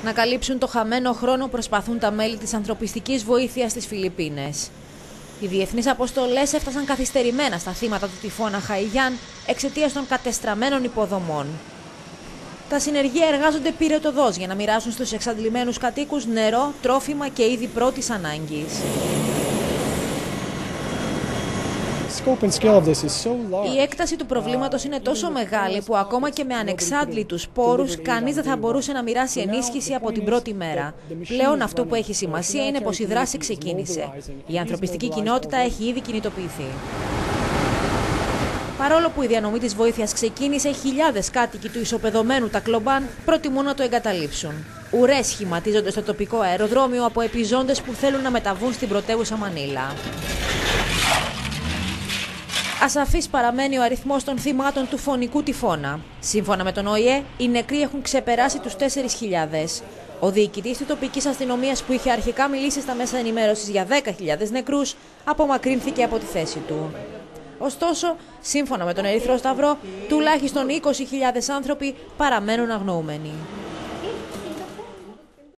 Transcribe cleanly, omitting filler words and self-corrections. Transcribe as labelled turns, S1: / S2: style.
S1: Να καλύψουν το χαμένο χρόνο προσπαθούν τα μέλη της ανθρωπιστικής βοήθειας στις Φιλιππίνες. Οι διεθνείς αποστολές έφτασαν καθυστερημένα στα θύματα του τυφώνα Χαϊγιάν εξαιτίας των κατεστραμμένων υποδομών. Τα συνεργεία εργάζονται πυρετωδώς για να μοιράσουν στους εξαντλημένους κατοίκους νερό, τρόφιμα και είδη πρώτης ανάγκης. Η έκταση του προβλήματος είναι τόσο μεγάλη που ακόμα και με ανεξάντλητους πόρους κανείς δεν θα μπορούσε να μοιράσει ενίσχυση από την πρώτη μέρα. Πλέον αυτό που έχει σημασία είναι πως η δράση ξεκίνησε. Η ανθρωπιστική κοινότητα έχει ήδη κινητοποιηθεί. Παρόλο που η διανομή της βοήθειας ξεκίνησε, χιλιάδες κάτοικοι του ισοπεδωμένου Τακλομπάν προτιμούν να το εγκαταλείψουν. Ουρές σχηματίζονται στο τοπικό αεροδρόμιο από επιζώντες που θέλουν να μεταβούν στην πρωτεύουσα Μανίλα. Ασαφής παραμένει ο αριθμός των θυμάτων του φωνικού τυφώνα. Σύμφωνα με τον ΟΗΕ, οι νεκροί έχουν ξεπεράσει τους 4.000. Ο διοικητής της τοπικής αστυνομίας που είχε αρχικά μιλήσει στα μέσα ενημέρωσης για 10.000 νεκρούς, απομακρύνθηκε από τη θέση του. Ωστόσο, σύμφωνα με τον Ερυθρό Σταυρό, τουλάχιστον 20.000 άνθρωποι παραμένουν αγνοούμενοι.